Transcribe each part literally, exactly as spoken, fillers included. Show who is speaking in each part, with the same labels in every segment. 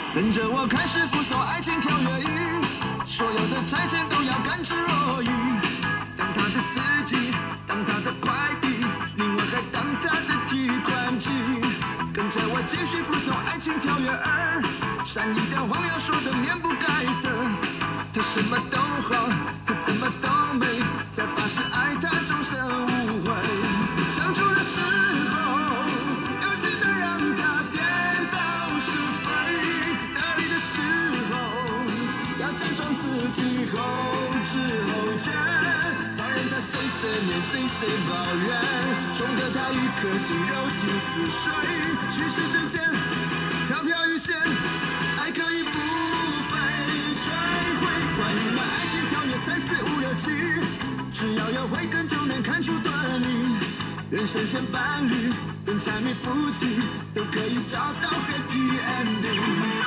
Speaker 1: 跟着我开始复诵爱情条约一，所有的差遣都要甘之若饴。当他的司机，当他的快递，另外还当他的提款机。跟着我继续复诵爱情条约二，善意的谎要说的面不改色。他什么都好，他怎么都美，才发誓爱他终身无悔。相处的时候，要记得让他颠倒是非；得意的时候，要假装自己后知后觉，放任他碎碎念、碎碎抱怨，宠得他一颗心柔情似水。虚实之间，飘飘欲仙，爱可以不费吹灰。关于那爱情条约三四五六七，只要有慧根就能看出端倪。人生线伴侣，跟柴米夫妻，都可以找到 happy ending。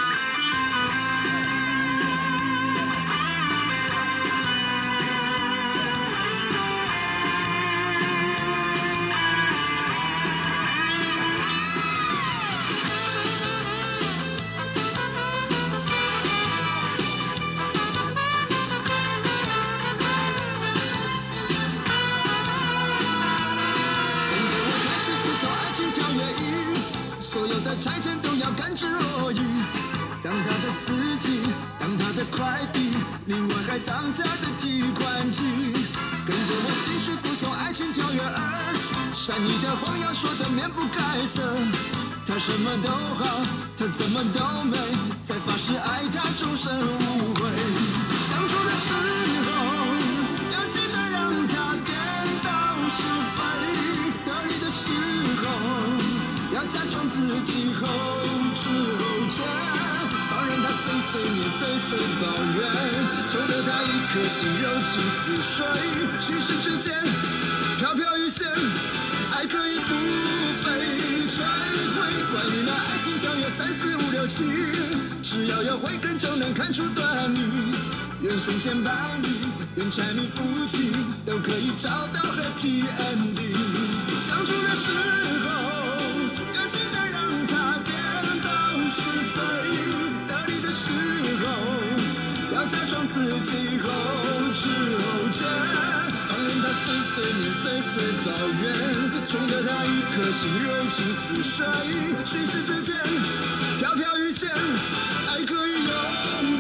Speaker 1: 差遣都要甘之若饴，当他的司机，当他的快递，另外还当他的提款机。跟着我继续复诵爱情条约二，善意的谎要说的面不改色。他什么都好，他怎么都美，才发誓爱他终身无悔。相处的时候，要记得让他颠倒是非；得意的时候，要假装自己后知后觉，放任他碎碎念、碎碎抱怨，宠得他一颗心柔情似水。虚实之间，飘飘欲仙，爱可以不费吹灰。关于那爱情条约三四五六七，只要有慧根就能看出端倪。人生线伴侣，连柴米夫妻，都可以找到 happy ending。相处的时候，假装自己后知后觉，放任他碎碎念、碎碎抱怨，宠得他一颗心柔情似水。虚实之间，飘飘欲仙，爱可以永